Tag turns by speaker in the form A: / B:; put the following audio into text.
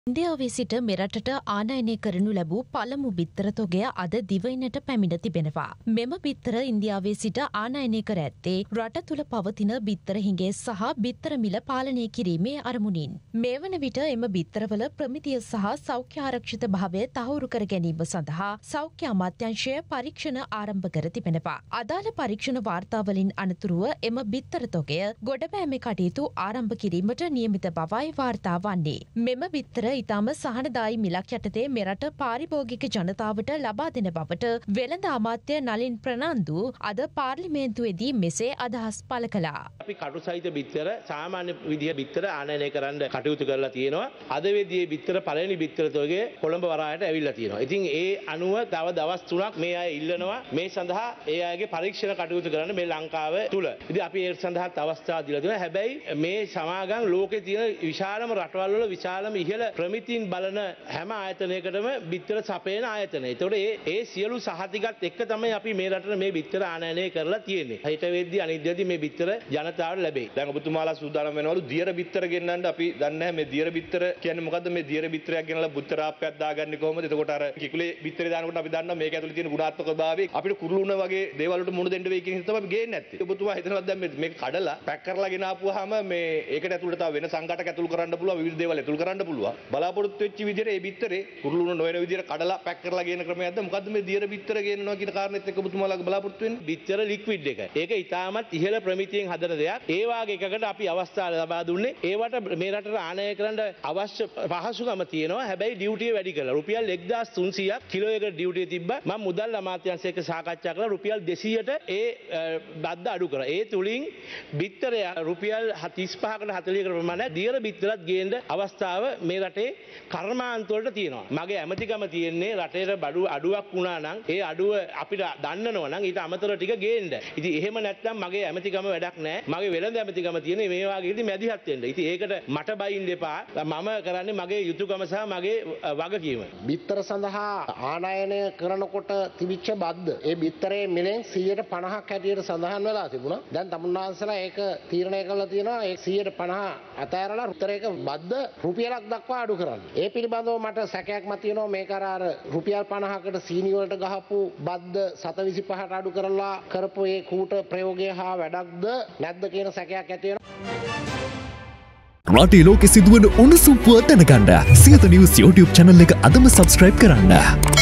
A: ඉන්දියාවේ සිට මෙරටට ආනයනය කරනු ලැබූ පළමු බිත්තර තොගය අද දිවයිනට පැමිණ තිබෙනවා. මෙම බිත්තර ඉන්දියාවේ සිට ආනයනය කර ඇත්තේ රට තුළ පවතින බිත්තර හිඟේ සහ බිත්තර මිල පාලනය කිරීමේ අරමුණින්. මේ වන විට එම බිත්තරවල ප්‍රමිතිය සහ සෞඛ්‍ය ආරක්ෂිත භාවය තහවුරු කර ගැනීම සඳහා සෞඛ්‍ය අමාත්‍යාංශය පරීක්ෂණ ආරම්භ කර තිබෙනවා. අදාළ පරීක්ෂණ වාර්තාවලින් අනතුරුව එම බිත්තර තොගය ගොඩබෑමේ කටයුතු ආරම්භ කිරීමට නියමිත බවයි වාර්තා වන්නේ. මෙම බිත්තර ඉතාම සහනදායි මිලක් යටතේ මෙරට පාරිභෝගික ජනතාවට ලබා දෙන බවට වෙළඳ අමාත්‍ය නලින් ප්‍රනාන්දු අද පාර්ලිමේන්තුවේදී මෙසේ අදහස් පළ කළා.
B: අපි කටු සහිත බිත්තර සාමාන්‍ය විදිහ බිත්තර ආනයනය කරන්න කටයුතු කරලා තියෙනවා. අද වෙද්දී බිත්තර පළවෙනි බිත්තර තොගේ කොළඹ වරායට ඇවිල්ලා තියෙනවා. ඉතින් ඒ අනුව තව දවස් 3ක් මේ අය ඉල්ලනවා මේ සඳහා ඒ අයගේ පරීක්ෂණ කටයුතු කරන්න මේ ලංකාව තුල. ඉතින් අපි ඒ සඳහා අවස්ථා දීලා තියෙනවා. හැබැයි මේ සමාගම් ලෝකේ තියෙන විශාලම රටවල් වල විශාලම ඉහළ ප්‍රමිතින් බලන හැම ආයතනයකටම බිත්තර සපයන ආයතනය. ඒතකොට ඒ සියලු සහතිකත් එක්ක තමයි අපි මේ රටට මේ බිත්තර ආනයනය කරලා තියෙන්නේ. හිත වෙද්දී අනිද්දදී මේ බිත්තර ජනතාවට ලැබෙයි.
C: දැන් ඔබතුමාලා සූදානම් වෙනවලු දියර බිත්තර ගෙන්නන්න. අපි දන්නේ නැහැ මේ දියර බිත්තර කියන්නේ මොකද්ද? මේ දියර බිත්තරයක් ගෙනලා බුත්තරාප්පයක් දාගන්නේ කොහොමද? එතකොට අර කිකුලේ බිත්තරේ දානකොට අපි දන්නවා මේක ඇතුලේ තියෙන ගුණාත්මක භාවය අපිට කුරුළුණ වගේ දේවල් වලට මුණ දෙන්න වෙයි කියන හිත තමයි ගේන්නේ නැත්තේ. ඔබතුමා හිතනවාද දැන් මේක කඩලා පැක් කරලා ගෙන ආපුවාම මේ ඒකට ඇතුළට තව වෙන සංඝටක ඇතුළු කරන්න පුළුවන් විවිධ දේවල් ඇතුළු කරන්න පුළුවන්. බලාපොරොත්තු වෙච්ච විදිහට මේ බිත්තරේ කුරුළුණ නොවන විදිහට කඩලා පැක් කරලා ගේන ක්‍රමයක්ද? මොකද්ද මේ දියර බිත්තර ගේනවා කියන කාරණෙත් එක්ක ඔබතුමාලා බලාපොරොත්තු වෙන්නේ?
B: බිත්තර ලික්විඩ් එක. ඒක ඉතාමත් ඉහළ ප්‍රමිතියෙන් හදන දෙයක්. ඒ වාගේ එකකට අපි අවස්ථාව ලබා දුන්නේ. ඒවට මේ රටට ආනයනය කරන්න අවශ්‍ය පහසුකම තියෙනවා. හැබැයි ඩියුටිය වැඩි කරලා රුපියල් 1300ක් කිලෝ එකට ඩියුටිය තිබ්බා. මම මුදල් අමාත්‍යාංශය එක්ක සාකච්ඡා කරලා රුපියල් 200ට ඒ බද්ද අඩු කරා. ඒ තුලින් බිත්තරය රුපියල් 35කට 40කට ප්‍රමාණයක් දියර බිත්තරත් ගේන්න අවස්ථාව මේ රටේ කර්මාන්ත වලට තියෙනවා. මගේ ඇමතිකම තියෙන්නේ රටේට බඩු අඩුවක් වුණා නම් ඒ අඩුව අපිට දන්නනවා නම් ඊට අමතරව ටික ගේන්න. ඉතින් එහෙම නැත්නම් මගේ ඇමතිකම වැඩක් නැහැ. මගේ වෙළඳ ඇමතිකම තියෙන්නේ මේ වගේදී මැදිහත් වෙන්න. ඉතින් ඒකට මට බයින්න එපා. මම කරන්නේ මගේ යුතුයකම සහ මගේ වගකීම.
D: බිත්තර සඳහා ආනයනය කරනකොට තිබිච්ච බද්ද ඒ බිත්තරේ මිලෙන් 150ක් හැටියට සඳහන් වෙලා තිබුණා. දැන් තමුන්නාන්සලා ඒක තීරණය කළා තියෙනවා ඒ 150 අතෑරලා උත්තරයක බද්ද රුපියලක් දක්වා අඩු කරන්න. ඒ පිළිබඳව මට සැකයක් මතුවෙනවා මේක අර රුපියල් 50කට සීනි වලට ගහපු බද්ද 725ට අඩු කරලා කරපු ඒ කූට ප්‍රයෝගය හා වැඩක්ද නැද්ද කියන සැකයක් ඇති වෙනවා.
E: රටේ ලෝකෙ සිදුවන උණුසුම් පුවත් දැනගන්න සියත නිවුස් YouTube channel එක අදම subscribe කරන්න.